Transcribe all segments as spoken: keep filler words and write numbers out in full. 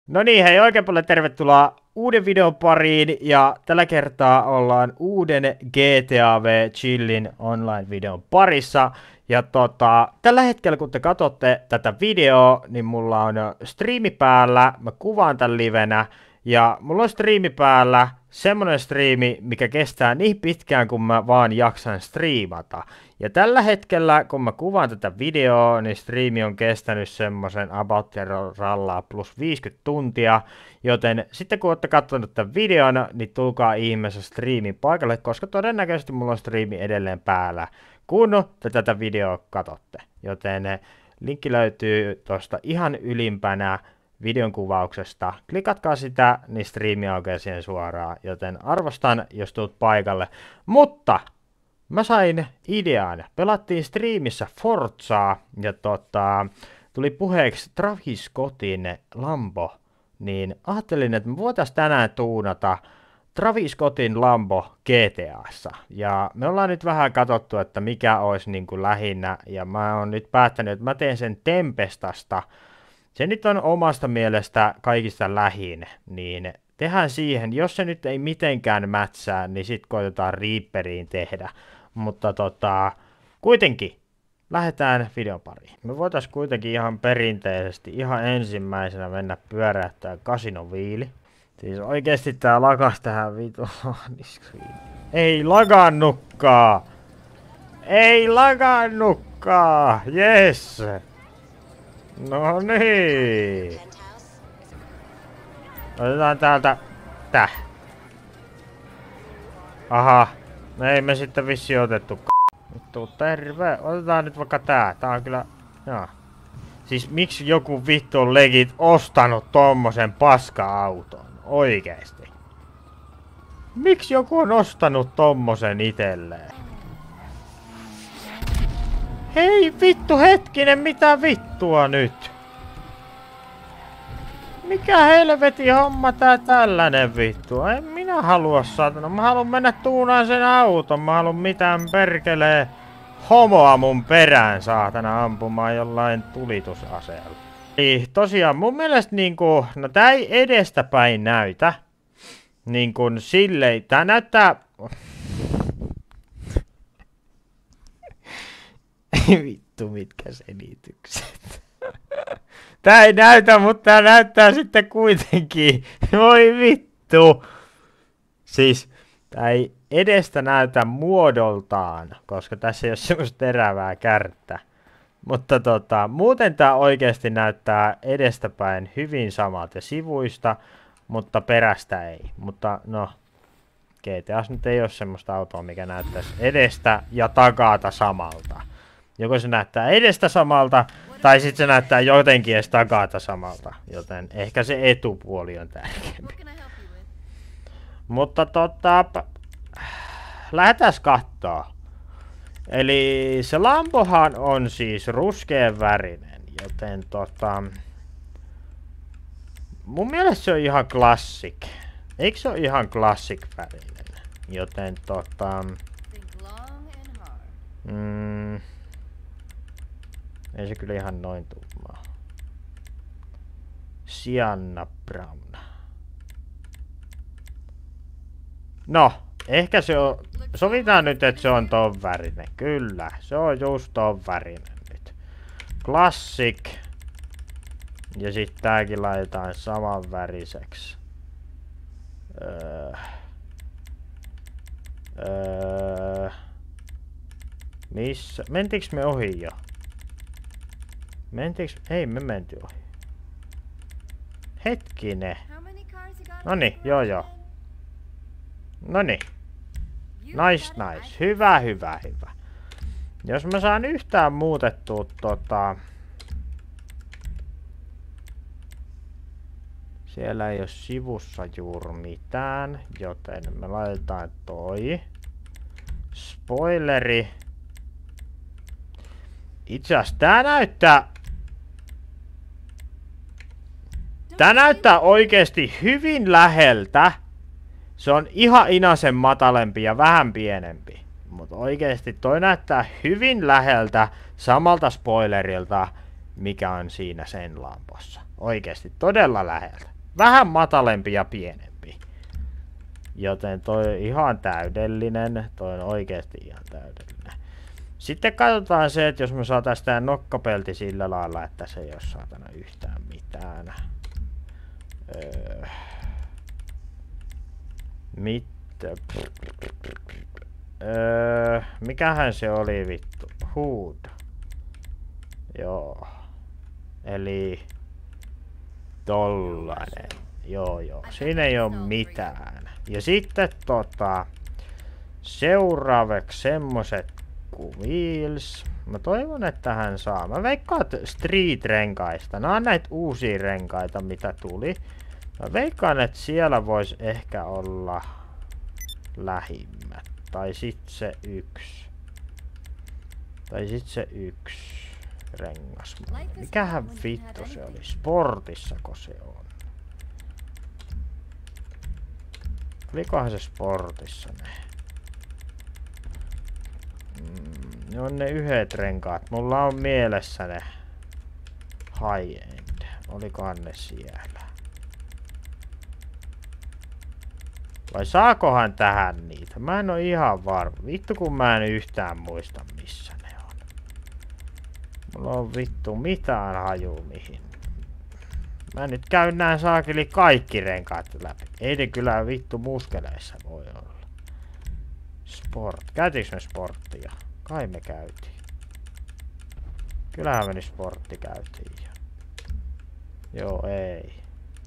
No niin, hei, oikein paljon tervetuloa uuden videon pariin, ja tällä kertaa ollaan uuden G T A V Chillin online-videon parissa. Ja tota, tällä hetkellä kun te katsotte tätä videoa, niin mulla on striimi päällä, mä kuvaan tän livenä, ja mulla on striimi päällä semmonen striimi, mikä kestää niin pitkään, kun mä vaan jaksan striimata. Ja tällä hetkellä, kun mä kuvaan tätä videoa, niin striimi on kestänyt semmosen about rallaa plus viisikymmentä tuntia. Joten sitten kun olette katsonut tämän videon, niin tulkaa ihmeessä striimin paikalle, koska todennäköisesti mulla on striimi edelleen päällä, kun te tätä videoa katsotte. Joten linkki löytyy tuosta ihan ylimpänä videon kuvauksesta. Klikatkaa sitä, niin striimi aukeaa siihen suoraan, joten arvostan, jos tulet paikalle. Mutta mä sain idean. Pelattiin striimissä Forzaa, ja tota, tuli puheeksi Travis Scottin Lambo, niin ajattelin, että me voitaisiin tänään tuunata Travis Scottin Lambo G T A:ssa. Ja me ollaan nyt vähän katsottu, että mikä olisi niin kuin lähinnä, ja mä oon nyt päättänyt, että mä teen sen Tempestasta. Se nyt on omasta mielestä kaikista lähin, niin tehdään siihen, jos se nyt ei mitenkään mätsää, niin sit koitetaan Reaperiin tehdä. Mutta tota, kuitenkin, lähdetään videon pariin. Me voitais kuitenkin ihan perinteisesti, ihan ensimmäisenä mennä pyöräyttää kasinoviili. Siis oikeesti tää lakas tähän vitu. Ei lagannutkaan! Ei lagannutkaan! Yes! No niin. Otetaan täältä täh. Aha. No ei me sitten vissi otettu. Vittu terve. Otetaan nyt vaikka tää. Tää on kyllä... Joo. Siis miksi joku vittu on legit ostanut tommosen paska-auton? Oikeesti. Miksi joku on ostanut tommosen itselleen? Hei vittu hetkinen, mitä vittua nyt? Mikä helvetin homma tää tällainen vittu? En minä halua saatana. Mä haluan mennä tuunaan sen auton. Mä haluan mitään perkelee homoa mun perään saatana ampumaan jollain tulitusaseella. Eli tosiaan mun mielestä niinku, no tää ei edestäpäin näytä. Niinkun silleen, tää näyttää... Vittu mitkä selitykset. Tää ei näytä, mutta tää näyttää sitten kuitenkin. Voi vittu. Siis tää ei edestä näytä muodoltaan, koska tässä ei ole semmoista terävää kärttä. Mutta tota, muuten tää oikeesti näyttää edestäpäin hyvin samalta ja sivuista, mutta perästä ei. Mutta no, G T A:ssa nyt ei ole semmoista autoa, mikä näyttäisi edestä ja takaata samalta. Joko se näyttää edestä samalta, tai sitten se näyttää jotenkin edes takaata samalta. Joten ehkä se etupuoli on tärkeämpi. Mutta tota... Lähdetään kattoo. Eli se Lambohan on siis ruskean värinen, joten tota... Mun mielestä se on ihan classic. Eikö se ole ihan classic värinen? Joten tota... Mm, ei se kyllä ihan noin tummaa. Sienna Brown. No, ehkä se on... Sovitaan nyt, että se on ton värinen. Kyllä, se on just ton värinen nyt. Classic. Ja sit tääkin laitetaan saman väriseksi. Öö. Öö. Missä? Mentiinkö me ohi jo? Mentiinkö? Ei me menty ohi. Hetkinen. Noniin, joo joo. Noniin. Nice, nice. Hyvä, hyvä, hyvä. Jos mä saan yhtään muutettua tota... Siellä ei ole sivussa juuri mitään, joten me laitetaan toi. Spoileri. Itse asiassa tää näyttää... Tää näyttää oikeesti hyvin läheltä. Se on ihan inasen matalempi ja vähän pienempi. Mutta oikeesti toi näyttää hyvin läheltä samalta spoilerilta, mikä on siinä sen lampossa. Oikeesti todella läheltä. vähän matalempi ja pienempi. Joten toi on ihan täydellinen. Toi on oikeesti ihan täydellinen. Sitten katsotaan se, että jos me saataisiin tää nokkapelti sillä lailla, että se ei oo saatana yhtään mitään. Öö. Mitä? Öö, mikähän se oli vittu? Hood. Joo. Eli tollanen. Joo joo. Siinä ei oo mitään. Ja sitten tota seuraavaksi semmoset kuin wheels. Mä toivon, että hän saa. Mä veikkaan street-renkaista. Nää on näitä uusia renkaita, mitä tuli. Mä veikkaan, että siellä voisi ehkä olla lähimmät. Tai sit se yksi. Tai sit se yksi rengas. Mikähän vittu se oli? Sportissako se on? Olikohan se sportissa ne? Mm, ne on ne yhdet renkaat. Mulla on mielessä ne high end. Olikohan ne siellä? Vai saakohan tähän niitä? Mä en oo ihan varma. Vittu kun mä en yhtään muista missä ne on. Mulla on vittu mitään haju mihin. Mä nyt käyn nää saakeli kaikki renkaat läpi. Ei ne kyllä vittu muskeleissa voi olla. Sport. Käytiinkö me sporttia? Kai me käytiin. Kyllähän me nyt sportti käytiin. Joo ei.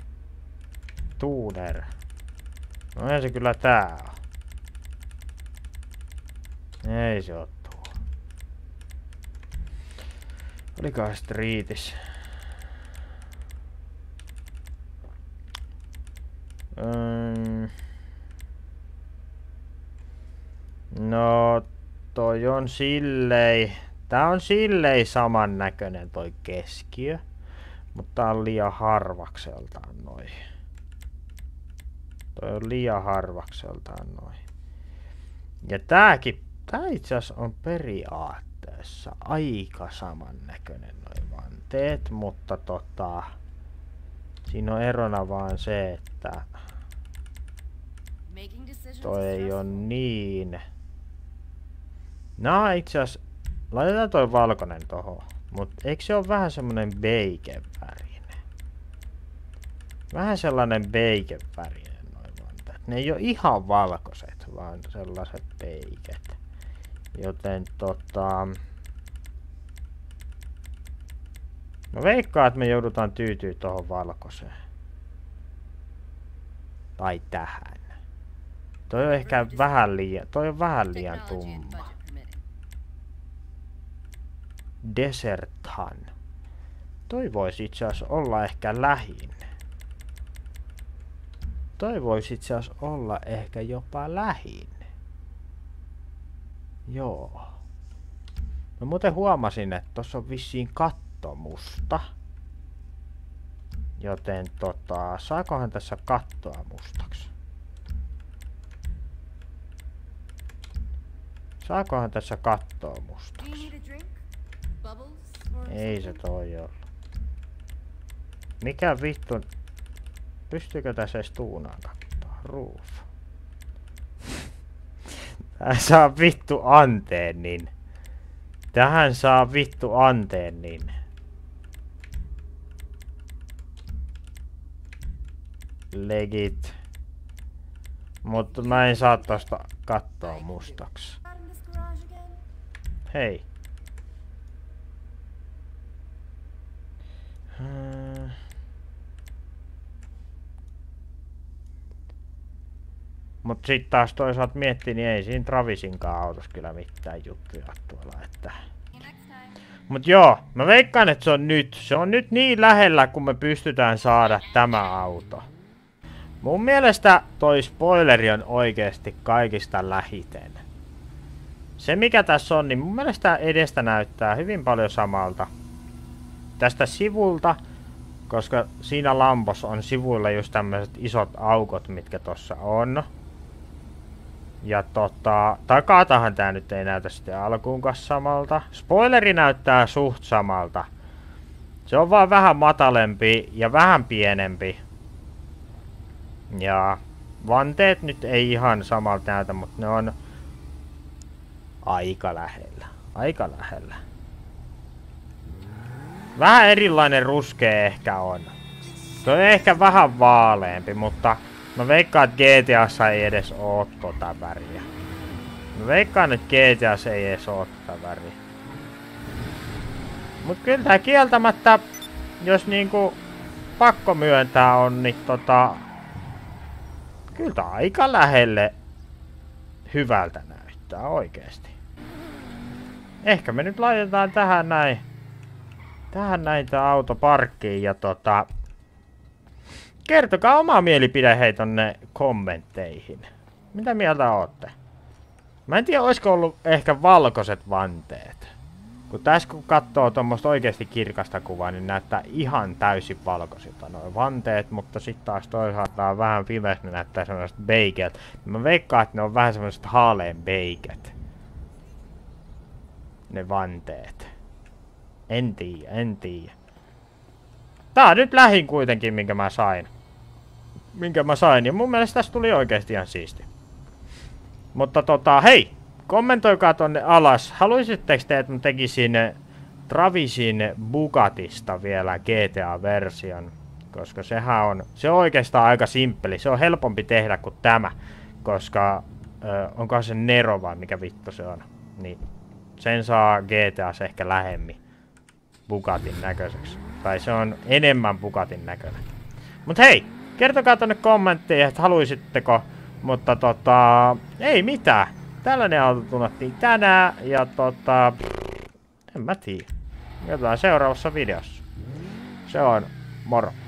Tuner. No ei se kyllä tää on. Ei se oo tuo. Olikohan streetissä? Mm. No toi on sillei. Tää on sillei samannäköinen toi keskiö. Mutta tää on liian harvakseltaan noin. Toi on liian harvakseltaan noin. Ja tääkin, tää itse asiassa on periaatteessa aika samannäköinen noin vanteet, mutta tota siinä on erona vaan se, että toi ei oo niin. No itse asiassa laitetaan toi valkoinen tohon, mut eikö se oo vähän semmonen bacon värinen? Vähän sellainen bacon värinen. Ne ei oo ihan valkoiset, vaan sellaiset peiket. Joten tota mä veikkaan, että me joudutaan tyytyä tohon valkoiseen. Tai tähän. Toi on ehkä vähän liian, toi on vähän liian tumma. Deserthan. Toi voisi itse asiassa olla ehkä lähin. Toi voisi itse asiassa olla ehkä jopa lähin. Joo. Mä muuten huomasin, että tossa on vissiin katto musta. Joten tota, saakohan tässä kattoa mustaksi? Saakohan tässä kattoa mustaksi? Ei se toi ole. Mikä vittu? Pystyykö tässä edes tuunaan katsoa? Roof. Tää saa vittu antennin. Tähän saa vittu antennin. Legit. Mutta mä en saa tosta kattoa mustaksi. Hei. Hmm. Mut sit taas toisaalta miettii, niin ei siinä Travisinkaan autossa kyllä mitään juttuja tuolla, että. Mut joo, mä veikkaan, että se on nyt. Se on nyt niin lähellä, kun me pystytään saada tämä auto. Mun mielestä toi spoileri on oikeesti kaikista lähiten. Se mikä tässä on, niin mun mielestä edestä näyttää hyvin paljon samalta. Tästä sivulta, koska siinä lampossa on sivuilla just tämmöiset isot aukot, mitkä tossa on. Ja tota, takatahan tää nyt ei näytä sitten alkuunkaan samalta. Spoileri näyttää suht samalta. Se on vaan vähän matalempi ja vähän pienempi. Ja vanteet nyt ei ihan samalta näytä, mutta ne on aika lähellä. Aika lähellä. Vähän erilainen ruskea ehkä on. Se on ehkä vähän vaaleampi, mutta mä veikkaan, että G T A:ssa ei edes oo tota väriä. Mä veikkaan, että G T A:ssa ei edes oo tota väriä. Mut kyllä tää kieltämättä, jos niinku pakko myöntää on, niin tota... Kyllä tää aika lähelle hyvältä näyttää oikeesti. Ehkä me nyt laitetaan tähän näin. Tähän näin tää auto parkkiin ja tota... Kertokaa oma mielipide hei tonne kommentteihin. Mitä mieltä ootte? Mä en tiedä, olisiko ollut ehkä valkoiset vanteet. Kun tässä kun katsoo tuommoista oikeasti kirkasta kuvaa, niin näyttää ihan täysin valkoisilta nuo vanteet, mutta sitten taas toisaalta on vähän pimeässä, ne näyttää semmoiset beiket. Mä veikkaan, että ne on vähän semmoiset haaleen beiket. Ne vanteet. En tiedä, en tiedä. Tää on nyt lähin kuitenkin, minkä mä sain. Minkä mä sain, ja mun mielestä tästä tuli oikeesti ihan siisti. Mutta tota, hei! Kommentoikaa tonne alas. Haluaisitteko te, että mä tekisin Travisin Bugatista vielä G T A-version? Koska sehän on, se on oikeastaan aika simppeli. Se on helpompi tehdä kuin tämä. Koska, ö, onkohan se Nero vai mikä vittu se on. Niin, sen saa G T A:ssa ehkä lähemmin Bugatin näköiseksi. Tai se on enemmän Bugatin näköinen. Mut hei, kertokaa tonne kommentteihin, että haluaisitteko. Mutta tota, ei mitään. Tällainen auto tunnettiin tänään ja tota, en mä tiedä. Jotain seuraavassa videossa. Se on moro.